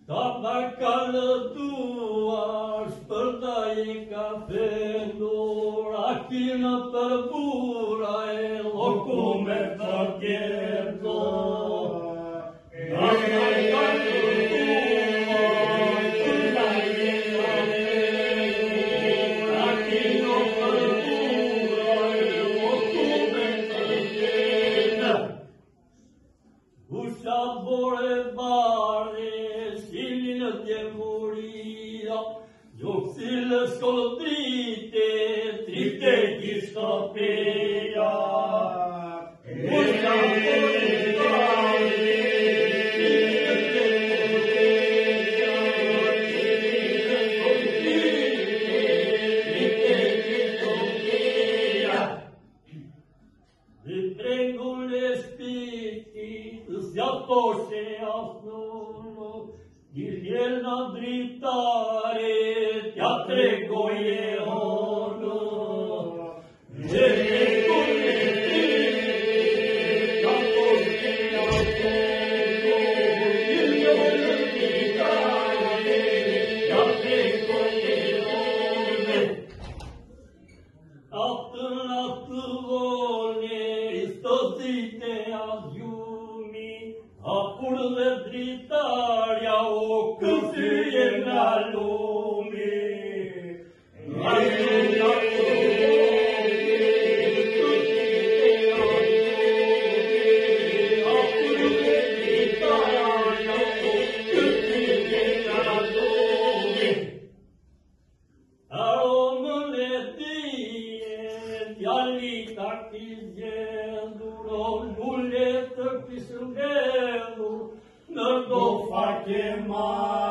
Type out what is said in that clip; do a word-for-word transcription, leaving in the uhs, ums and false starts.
Tapa calătua, spărtaie cafenul, achină părburae, locume tăghetă. Tapa calătua, spărtaie cafenul, achină părburae, locume tăghetă. Ușa borevare, silină de muria, joxile scoltrite, triste distopia. Ușa borevare, silină de muria, joxile scoltrite, triste distopia. De pregule spiti, zjatoše jasno, Dirjelna dritare, tja trego je ono. De pregule spiti, zjatoše jasno, Dirjelna dritare, tja trego je ono. Atât la tâlone, istosite aziumi, apurle dritaria o cârție mea lumii. Mai lumea lumii, cârție aziumi, apurle dritaria o cârție mea lumii. Aromule tie, dialita chizenduro, nuletă pisângelu, nărdo face mai.